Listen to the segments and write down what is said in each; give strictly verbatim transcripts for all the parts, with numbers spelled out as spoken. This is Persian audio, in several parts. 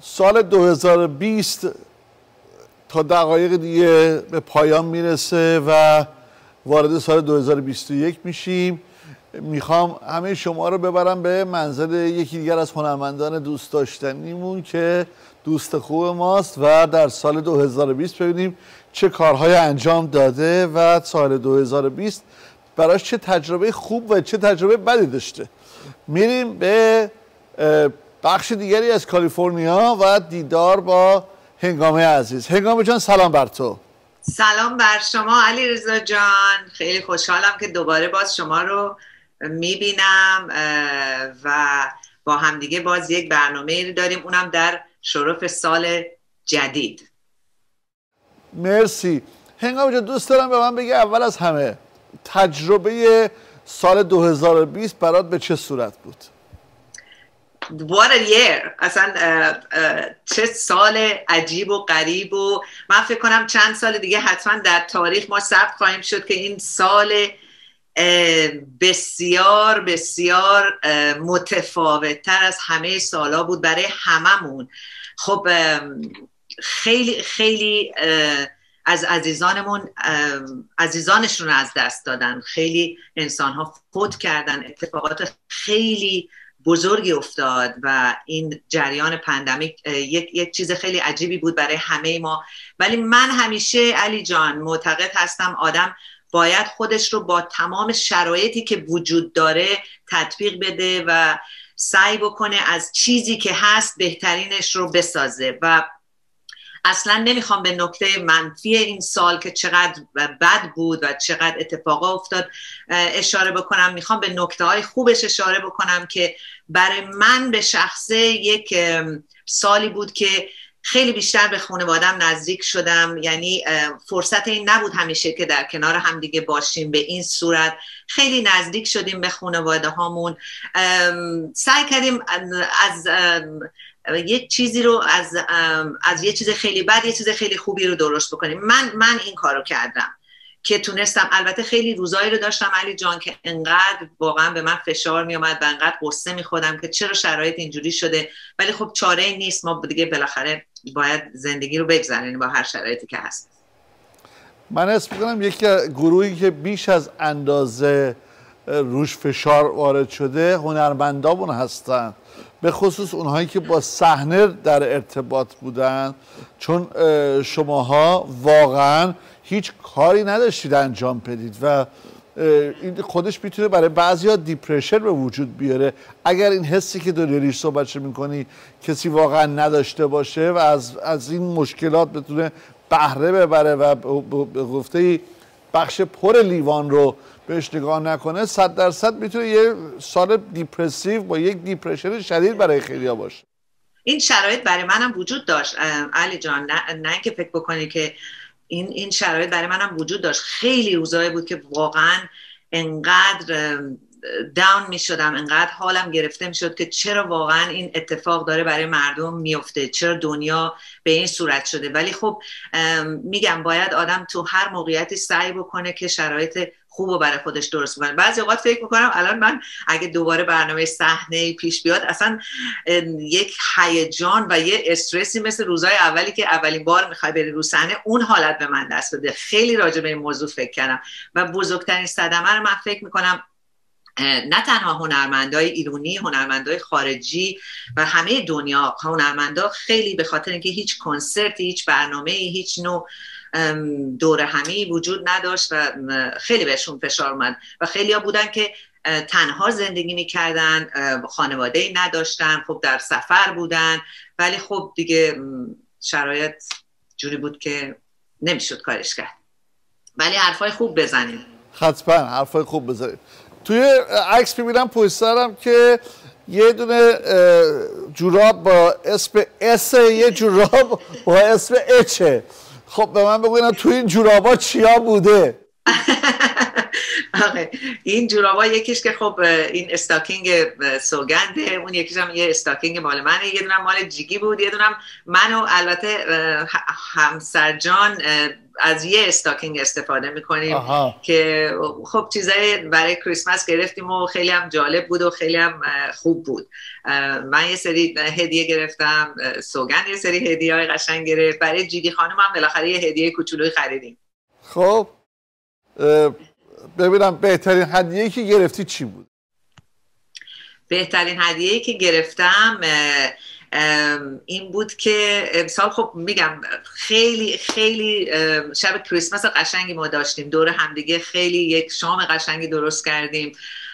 سال دو هزار و بیست تا دقایق دیگه به پایان میرسه و وارد سال دو هزار و بیست و یک میشیم. میخوام همه شما رو ببرم به منزل یکی دیگر از هنرمندان دوست داشتنیمون که دوست خوب ماست و در سال دو هزار و بیست ببینیم چه کارهای انجام داده و سال دو هزار و بیست براش چه تجربه خوب و چه تجربه بدی داشته. میریم به بخش دیگری از کالیفرنیا و دیدار با هنگامه عزیز. هنگامه جان سلام بر تو. سلام بر شما علیرضا جان، خیلی خوشحالم که دوباره باز شما رو میبینم و با همدیگه باز یک برنامه داریم، اونم در شرف سال جدید. مرسی. هنگامه جان دوست دارم به من بگی اول از همه تجربه سال دو هزار و بیست برات به چه صورت بود؟ What a year. اصلا چه سال عجیب و غریب و من فکر کنم چند سال دیگه حتما در تاریخ ما ثبت خواهیم شد که این سال بسیار بسیار متفاوت‌تر از همه سالا بود برای هممون. خب خیلی خیلی از عزیزانمون عزیزانشون رو از دست دادن، خیلی انسان‌ها فوت کردن، اتفاقات خیلی بزرگی افتاد و این جریان پندمیک یک یک چیز خیلی عجیبی بود برای همه ما. ولی من همیشه علی جان معتقد هستم آدم باید خودش رو با تمام شرایطی که وجود داره تطبیق بده و سعی بکنه از چیزی که هست بهترینش رو بسازه و اصلا نمیخوام به نکته منفی این سال که چقدر بد بود و چقدر اتفاقا افتاد اشاره بکنم. میخوام به نکته های خوبش اشاره بکنم که برای من به شخصه یک سالی بود که خیلی بیشتر به خانواده‌ام نزدیک شدم. یعنی فرصت این نبود همیشه که در کنار هم دیگه باشیم به این صورت. خیلی نزدیک شدیم به خانواده هامون، سعی کردیم از یک چیزی رو از از یه چیز خیلی بد یه چیز خیلی خوبی رو درست بکنیم. من من این کارو کردم که تونستم. البته خیلی روزایی رو داشتم علی جان که انقدر واقعا به من فشار می اومد و انقدر قصه می خودم که چرا شرایط اینجوری شده، ولی خب چاره ای نیست، ما دیگه بالاخره باید زندگی رو بگذرونیم با هر شرایطی که هست. من اسم می‌کنم یک گروهی که بیش از اندازه روش فشار وارد شده هنرمندامون هستن، به خصوص اونهایی که با صحنه در ارتباط بودن، چون شماها واقعا هیچ کاری نداشتید انجام بدید و این خودش میتونه برای بعضیا دیپرشن به وجود بیاره اگر این حسی که داری ریش صحبتش میکنی کسی واقعا نداشته باشه و از, از این مشکلات بتونه بهره ببره و به گفته بخش پر لیوان رو بهش نگاه نکنه، صد درصد میتونه یه سال دیپرسیو با یک دیپرشن شدید برای خیلیا باشه. این شرایط برای منم وجود داشت علی جان، نه نه که فکر بکنی که این این شرایط برای منم وجود داشت. خیلی روزایی بود که واقعا انقدر داون می شدم، انقدر حالم گرفته می شد که چرا واقعا این اتفاق داره برای مردم میفته، چرا دنیا به این صورت شده. ولی خب میگم باید آدم تو هر موقعیتی سعی بکنه که شرایط خوبو برای خودش درست کنه. بعضی اوقات فکر میکنم الان من اگه دوباره برنامه صحنه پیش بیاد اصلا یک هیجان و یه استرسی مثل روزهای اولی که اولین بار میخوای بری رو صحنه اون حالت به من دست بده. خیلی راجع به این موضوع فکر کردم و بزرگترین صدمه رو من فکر میکنم نه تنها هنرمندای ایرانی، هنرمندای خارجی و همه دنیا، هنرمندا خیلی به خاطر اینکه هیچ کنسرتی، هیچ برنامه‌ای، هیچ نوع دوره همی وجود نداشت و خیلی بهشون فشار اومد و خیلی ها بودن که تنها زندگی میکردن، خانواده‌ای نداشتن، خب در سفر بودن، ولی خب دیگه شرایط جوری بود که نمیشد کارش کرد. ولی حرفای خوب بزنیم. حتما حرفای خوب بزنیم. توی عکس میبینم پشت سرم که یه دونه جوراب با اسم اس، یه جوراب با اسم اچه. خب به من بگوینم توی این جورابا چیا بوده؟ آره این جورابا یکیش که خب این استاکینگ سوگنده، اون یکیش هم یه استاکینگ مال منه، یه دونم مال جیگی بود، یه دونم من و البته همسرجان از یه استاکینگ استفاده میکنیم که خب چیزای برای کریسمس گرفتیم و خیلی هم جالب بود و خیلی هم خوب بود. من یه سری هدیه گرفتم، سوگند یه سری هدیه های قشنگ گرفت، برای جیگی خانم هم بالاخره یه هدیه کوچولویی خریدیم. خب ببینم بهترین هدیه‌ای که گرفتی چی بود؟ بهترین هدیه‌ای که گرفتم این بود که امسال خب میگم خیلی خیلی شب کریسمس قشنگی ما داشتیم دور همدیگه، خیلی یک شام قشنگی درست کردیم.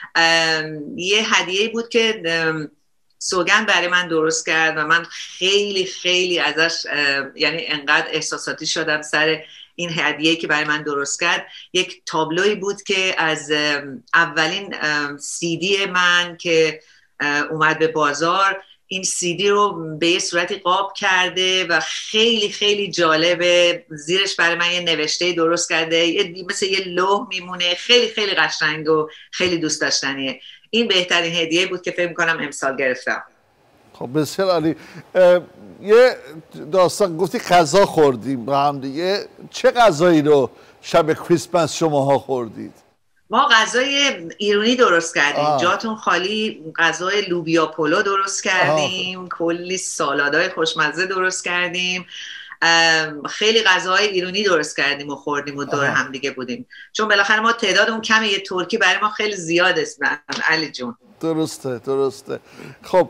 یه هدیه‌ای بود که سوگند برای من درست کرد و من خیلی خیلی ازش یعنی انقدر احساساتی شدم سر این هدیه‌ای که برای من درست کرد. یک تابلوی بود که از اولین سیدی من که اومد به بازار، این سیدی رو به یه صورتی قاب کرده و خیلی خیلی جالبه، زیرش برای من یه نوشته درست کرده، مثل یه لوح میمونه، خیلی خیلی قشنگ و خیلی دوست داشتنیه. این بهترین هدیه بود که فکر می‌کنم امسال گرفتم. خب بسیار عالی. یه داستان گفتی غذا خوردیم با هم دیگه، چه غذایی رو شب کریسمس شماها خوردید؟ ما غذای ایرانی درست کردیم. آه. جاتون خالی. غذای لوبیا پلو درست کردیم. آه. کلی سالادای خوشمزه درست کردیم. خیلی غذاهای ایرانی درست کردیم و خوردیم و دور هم دیگه بودیم، چون بالاخره ما تعدادمون کمه، یه ترکی برای ما خیلی زیاد است علی جون. درسته درسته. خب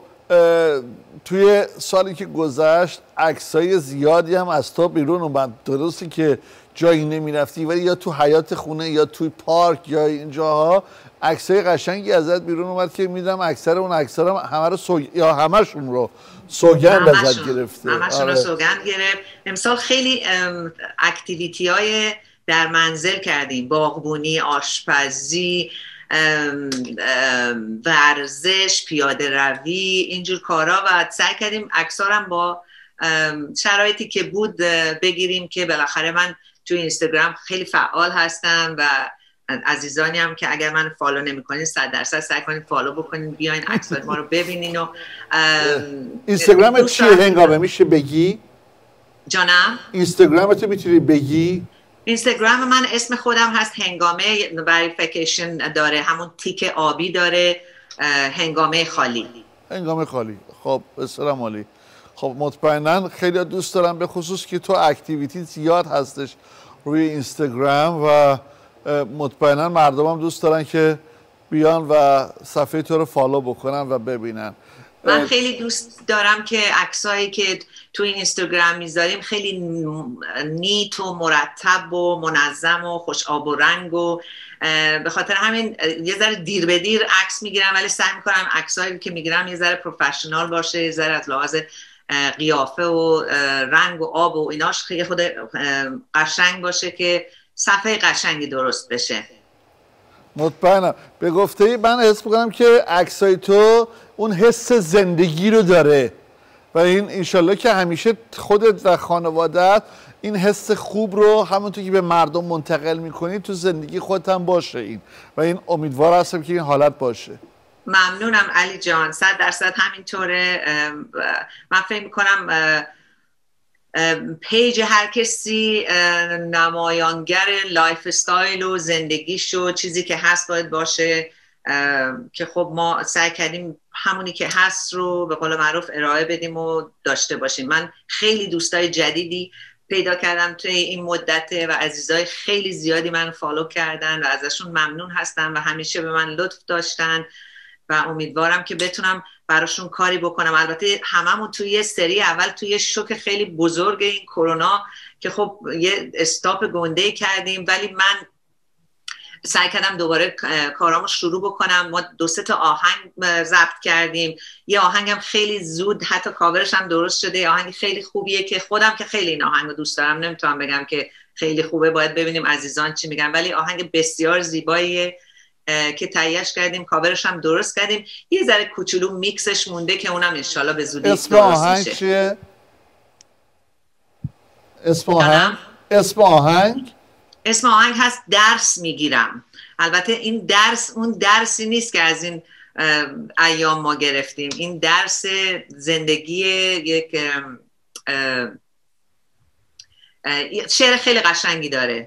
توی سالی که گذشت عکسای زیادی هم از تو بیرون اومد، درسته که جایی نمیرفتی ولی یا تو حیات خونه یا توی پارک یا این جاها عکسای قشنگی ازت بیرون اومد که میدونم اکثر اون عکس‌ها همه رو سوگ... یا همشون رو سوگند ازت گرفته. همشون رو سوگند گرفت. امسال خیلی اکتیویتی های در منزل کردیم، باغبونی، آشپزی، ام، ام، ورزش، پیاده روی، اینجور کارا و سعی کردیم اکثرا با شرایطی که بود بگیریم که بالاخره من توی اینستاگرام خیلی فعال هستم و عزیزانی هم که اگر من فالو نمی‌کنین صد درصد سعی کنین فالو بکنین، بیاین عکسای ما رو ببینین. و اینستاگرامت چیه هنگامه میشه بگی؟ جانم؟ اینستاگرامت میتونی بگی؟ اینستاگرام من اسم خودم هست هنگامه، وریفیکیشن داره، همون تیک آبی داره، هنگامه خالی. هنگامه خالی. خب بسیار عالی. خب مطمئنا خیلی دوست دارم، به خصوص که تو اکتیویتی زیاد هستش روی اینستاگرام و مطمئنا مردم هم دوست دارن که بیان و صفحه تو رو فالو بکنن و ببینن. من خیلی دوست دارم که عکسایی که تو این اینستاگرام میذاریم خیلی نیت و مرتب و منظم و خوش آب و رنگ و به خاطر همین یه ذره دیر به دیر عکس میگیرم، ولی سعی میکنم عکسایی که میگیرم یه ذره پروفشنال باشه، یه ذره از لحاظ قیافه و رنگ و آب و ایناش خیلی خود قشنگ باشه که صفحه قشنگی درست بشه. مطمئنم. به گفته من حس میکنم که عکسای تو اون حس زندگی رو داره و این انشالله که همیشه خودت و خانوادت این حس خوب رو همونطور که به مردم منتقل میکنی تو زندگی خودت هم باشه این و این امیدوار هستم که این حالت باشه. ممنونم علی جان، صد درصد همینطوره. من فکر میکنم پیج هر کسی نمایانگر لایف استایل و زندگیشو چیزی که هست باید باشه که خب ما سعی کردیم همونی که هست رو به قول معروف ارائه بدیم و داشته باشیم. من خیلی دوستای جدیدی پیدا کردم توی این مدت و عزیزای خیلی زیادی من فالو کردن و ازشون ممنون هستم و همیشه به من لطف داشتن و امیدوارم که بتونم براشون کاری بکنم. البته هممون توی یه سری اول توی یه شوک خیلی بزرگ این کرونا که خب یه استاپ گنده کردیم، ولی من سعی کردم دوباره کارامو شروع بکنم. ما دو سه تا آهنگ ضبط کردیم، یه آهنگم خیلی زود حتی کاورش هم درست شده، آهنگ خیلی خوبیه که خودم که خیلی این آهنگو دوست دارم، نمیتونم بگم که خیلی خوبه، باید ببینیم عزیزان چی میگن، ولی آهنگ بسیار زیباییه که تهیه‌اش کردیم، کاورش هم درست کردیم. یه ذره کوچولو میکسش مونده که اونم انشالله به زودی درست میشه. اسم آهنگ چیه؟ اسم آهنگ؟ اسم آهنگ؟ اسم آهنگ هست درس میگیرم البته این درس اون درسی نیست که از این ایام ما گرفتیم، این درس زندگی یک شعر خیلی قشنگی داره.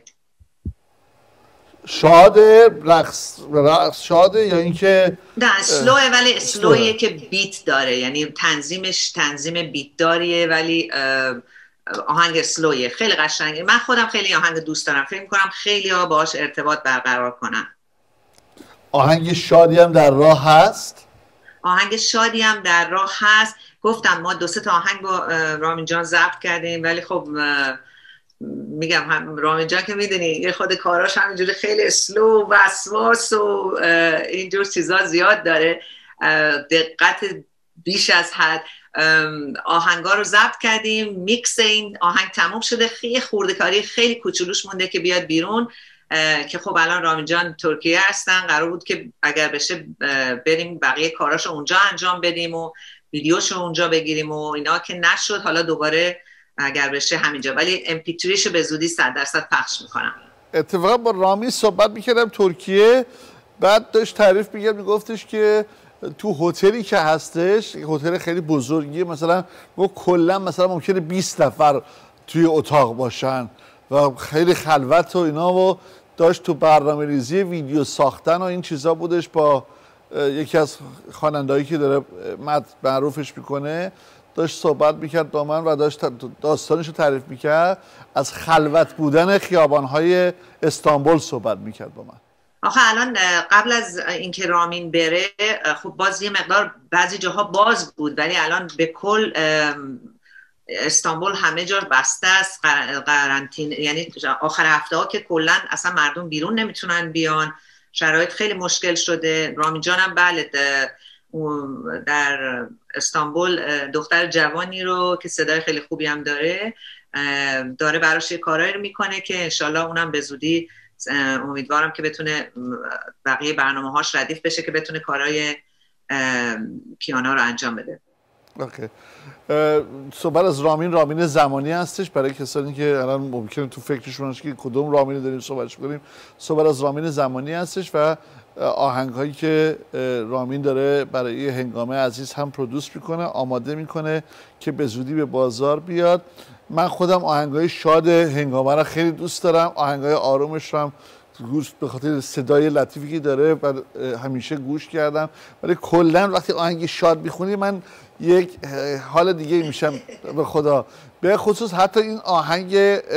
شاده رقص رقص شاده یا اینکه نه اسلوه، ولی اسلویه که بیت داره، یعنی تنظیمش تنظیم بیت داریه ولی آهنگ اسلویه، خیلی قشنگه. من خودم خیلی آهنگ دوست دارم، فکر می‌کنم خیلی ها باهاش ارتباط برقرار کنن. آهنگ شادی هم در راه هست؟ آهنگ شادی هم در راه هست. گفتم ما دو سه تا آهنگ با رامین جان ضبط کردیم، ولی خب میگم هم رامین جان که میدونی یه خود کاراش همینجوری خیلی اسلو و وسواس و اینجور چیزا زیاد داره، دقت بیش از حد. آهنگا رو ضبط کردیم، میکس این آهنگ تموم شده، خیلی خورده کاری خیلی کوچولوش مونده که بیاد بیرون، که خب الان رامین جان ترکیه هستن، قرار بود که اگر بشه بریم بقیه کاراشو اونجا انجام بدیم و ویدیوشو اونجا بگیریم و اینا، که نشد. حالا دوباره اگر بشه همینجا، ولی ام پی تری به زودی صد درصد پخش میکنم. اتفاقا با رامی صحبت میکردم ترکیه، بعد داشت تعریف میکرد، میگفتش که تو هتلی که هستش، هتل خیلی بزرگیه، مثلا گفت کلا مثلا ممکنه بیست نفر توی اتاق باشن و خیلی خلوت و اینا، و داشت تو برنامه‌ریزی ویدیو ساختن و این چیزا بودش با یکی از خواننده‌ای که داره معروفش میکنه، داشت صحبت میکرد با من و داشت داستانش رو تعریف میکرد، از خلوت بودن خیابان‌های استانبول صحبت میکرد با من. آخه الان قبل از اینکه رامین بره خب باز یه مقدار بعضی جاها باز بود، ولی الان به کل استانبول همه جا بسته است، قرنطینه، یعنی آخر هفته ها که کلا اصلا مردم بیرون نمیتونن بیان، شرایط خیلی مشکل شده. رامین جانم بله در استانبول دختر جوانی رو که صدای خیلی خوبی هم داره داره براش یه کارایی رو میکنه که انشالله اونم به زودی امیدوارم که بتونه بقیه برنامه هاش ردیف بشه که بتونه کارهای پیانو رو انجام بده. اوکی. صحبت از رامین، رامین زمانی هستش برای کسانی که الان ممکنه تو فکرشون باشه که کدوم رامین داریم صحبتش کنیم. صحبت از رامین زمانی هستش و آهنگ هایی که رامین داره برای هنگامه عزیز هم پرودوس میکنه، آماده میکنه که به زودی به بازار بیاد. من خودم آهنگای شاد هنگامه رو خیلی دوست دارم، آهنگای آرومش رو هم گوش به خاطر صدای لطیفی که داره و همیشه گوش کردم، ولی کلا وقتی آهنگ شاد میخونی من یک حال دیگه میشم به خدا. به خصوص حتی این آهنگ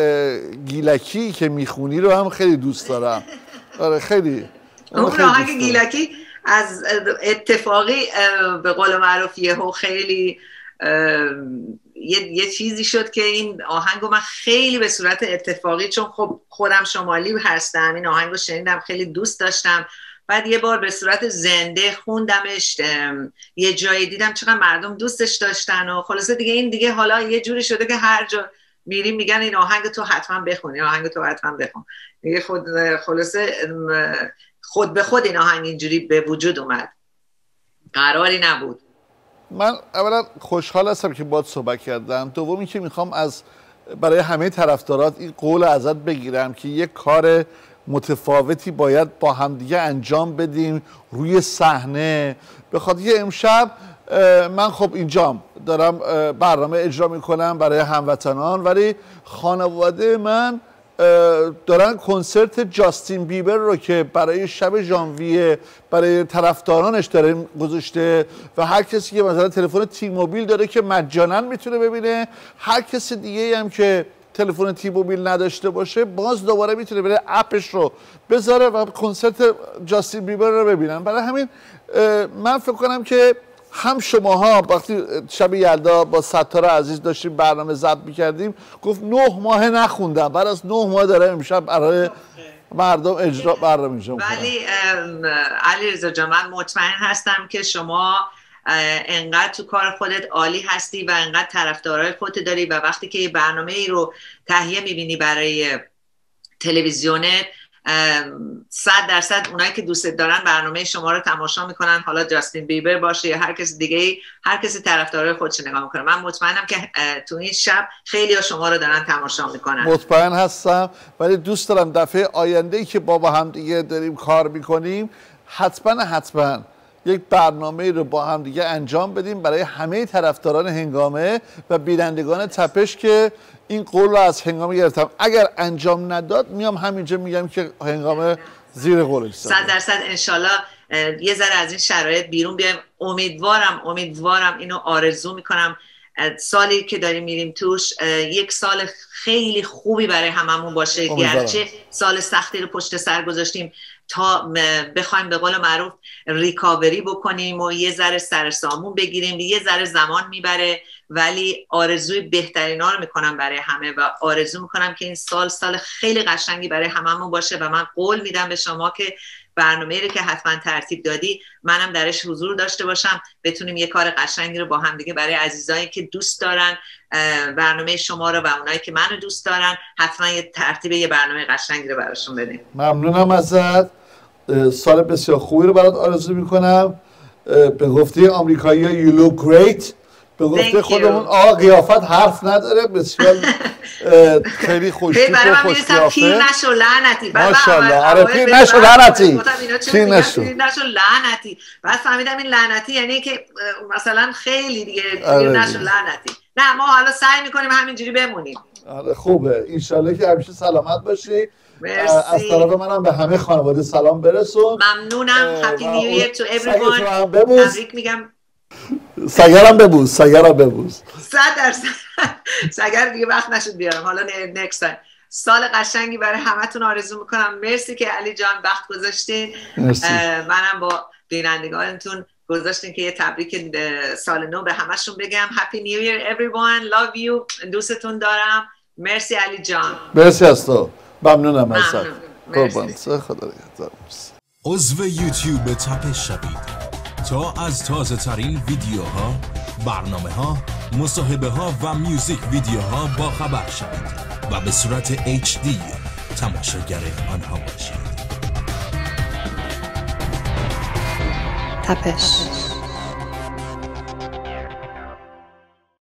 گیلکی که میخونی رو هم خیلی دوست دارم. آره خیلی اون آهنگ گیلکی از اتفاقی به قول معروف یهو خیلی یه،, یه چیزی شد که این آهنگو من خیلی به صورت اتفاقی، چون خب خودم شمالی هستم، این آهنگو شنیدم خیلی دوست داشتم، بعد یه بار به صورت زنده خوندمش، یه جایی دیدم چقدر مردم دوستش داشتن و خلاصه دیگه این دیگه حالا یه جوری شده که هر جا میریم میگن این آهنگ تو حتما بخون، این آهنگ تو حتما بخون دیگه. خود خلاصه خود به خود این آهنگ اینجوری به وجود اومد، قراری نبود. من اولا خوشحال هستم که باهات صحبت کردم، دومی که میخوام از برای همه طرفدارات این قول ازت بگیرم که یک کار متفاوتی باید با همدیگه انجام بدیم روی صحنه، به خاطر که امشب من خب اینجام دارم برنامه اجرا میکنم برای هموطنان، ولی خانواده من دارن کنسرت جاستین بیبر رو که برای شب ژانویه برای طرفدارانش داره گذاشته و هر کسی که مثلا تلفن تی موبیل داره که مجانا میتونه ببینه، هر کسی دیگه هم که تلفن تی موبیل نداشته باشه باز دوباره میتونه بره اپش رو بذاره و کنسرت جاستین بیبر رو ببینن. برای همین من فکر کنم که هم شماها وقتی شب یلدا با ستار عزیز داشتیم برنامه ضبط می‌کردیم گفت نه ماه نخوندم، بعد از نه ماه داره امشب برای مردم اجرا برنامه اجرا می‌کنه. ولی علیرضا جان من مطمئن هستم که شما انقدر تو کار خودت عالی هستی و انقدر طرفدارای خودت داری و وقتی که یه برنامه ای رو تهیه می‌بینی برای تلویزیونت صد درصد اونایی که دوست دارن برنامه شما رو تماشا میکنن، حالا جاستین بیبر باشه یا هر کسی دیگه، هر کسی طرفدارای خودش نگاه میکنه. من مطمئنم که تو این شب خیلی ها شما رو دارن تماشا میکنن. مطمئن هستم، ولی دوست دارم دفعه آینده ای که با با هم دیگه داریم کار میکنیم حتما حتما یک برنامه رو با هم دیگه انجام بدیم برای همه طرفداران هنگامه و بینندگان تپش که این قول رو از هنگامه گرفتم. اگر انجام نداد میام همینجا میگم که هنگامه زیر قولش زده. صد درصد انشالله یه ذره از این شرایط بیرون بیایم. امیدوارم امیدوارم اینو آرزو میکنم سالی که داریم میریم توش یک سال خیلی خوبی برای هممون باشه، گرچه سال سختی رو پشت سر گذاشتیم تا بخوایم به قول معروف ریکاوری بکنیم و یه ذره سر سامون بگیریم. یه ذره زمان میبره، ولی آرزوی بهترین ها رو میکنم برای همه و آرزو میکنم که این سال سال خیلی قشنگی برای هممون باشه و من قول میدم به شما که برنامه‌ای رو که حتما ترتیب دادی منم درش حضور داشته باشم، بتونیم یه کار قشنگی رو با هم دیگه برای عزیزایی که دوست دارن برنامه شما رو و اونایی که منو دوست دارن حتما یه ترتیب یه برنامه قشنگی رو براشون بدیم. ممنونم ازت. سال بسیار خوبی رو برات آرزو میکنم. به گفته آمریکایی‌ها you look great. به گفته خودمون آقا قیافت حرف نداره، بسیار خیلی خوشتیپ و خوشقیافه. پیر نشو لعنتی. ماشاءالله. آره پیر نشو لعنتی. پیر نشو لعنتی. بعد فهمیدم این لعنتی یعنی که مثلا خیلی دیگه پیر نشو لعنتی. نه ما حالا سعی میکنیم همینجوری بمونیم. آره خوبه. انشالله که همیشه سلامت باشی. مرسی. از طرف منم به همه خانواده سلام برسون. ممنونم. هپی نیو ایر تو everyone. تبریک میگم. سگرم ببوز، سگرم ببوز. صد درصد. سگر دیگه وقت نشد بیارم. حالا نکست تایم. سال قشنگی برای همتون آرزو میکنم. مرسی که علی جان وقت گذاشتین. منم با بینندگانتون گذاشتین که یه تبریک سال نو به همشون بگم. Happy New Year everyone. Love you. دوستتون دارم. مرسی علی جان. مرسی از تو. ممنونم ازت. قربان. خدا نگهدار. عضو یوتیوب تپش شوید تا از تازه ترین ویدیوها، برنامه ها، مصاحبه ها و میوزیک ویدیوها با خبر شوید و به صورت اچ دی تماشاگر آنها باشید. تپش